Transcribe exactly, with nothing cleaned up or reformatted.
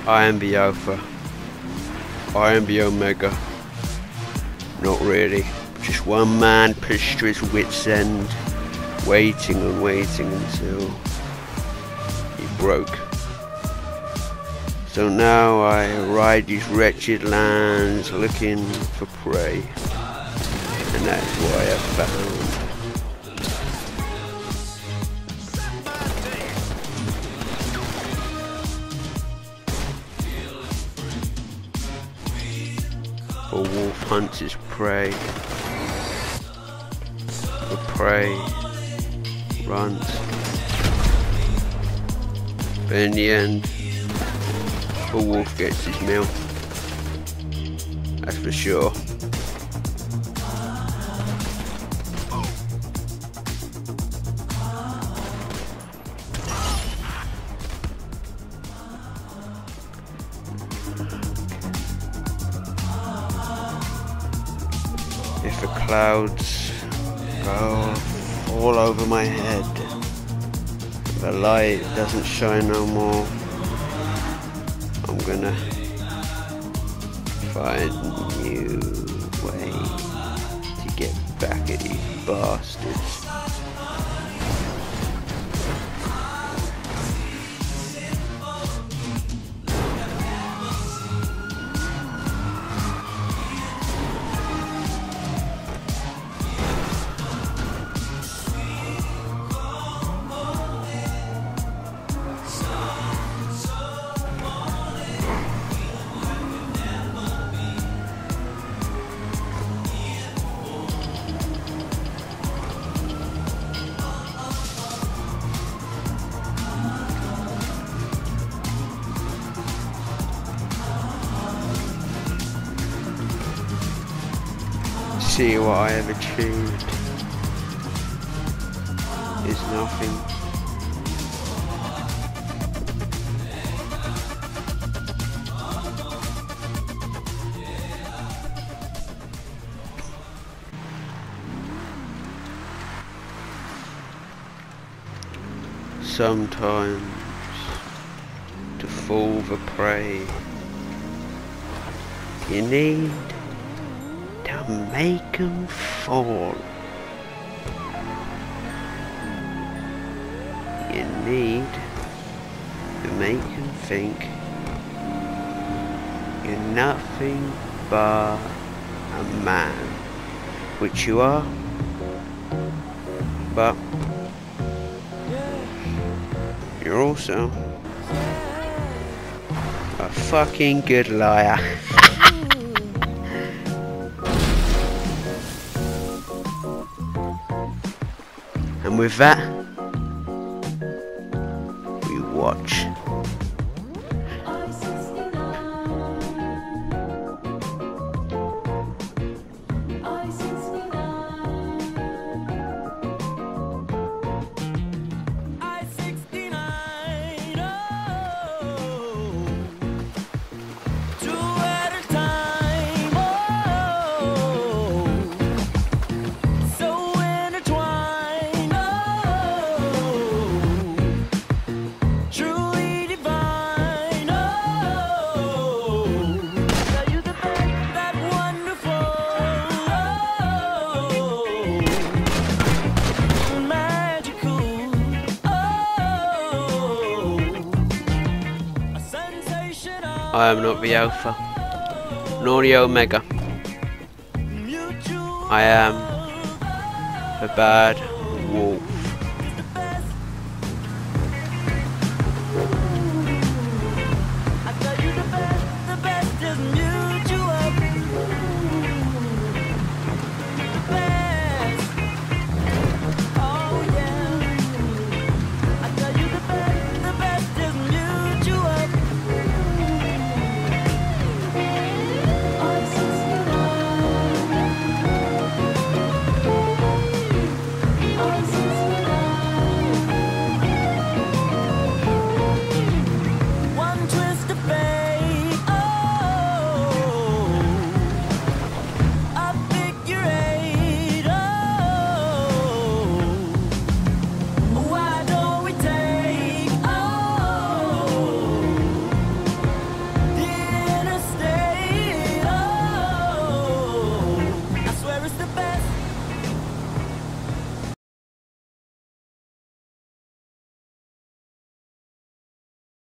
I am the Alpha. I am the Omega. Not really. Just one man pushed to his wit's end, waiting and waiting until he broke. So now I ride these wretched lands looking for prey. And that's what I have found. A wolf hunts his prey. The prey runs. But in the end, the wolf gets his meal. That's for sure. If the clouds go all over my head, the light doesn't shine no more, I'm gonna find a new way to get back at these bastards. See what I have achieved is nothing. Sometimes to fool the prey, you need to make 'em fall. You need to make 'em think you're nothing but a man, which you are, but you're also a fucking good liar. And with that, we watch. I am not the Alpha, nor the Omega. I am the bad wolf. Oh, best.